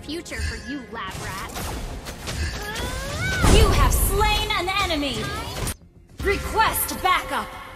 future for you, lab rat. You have slain an enemy! Request backup!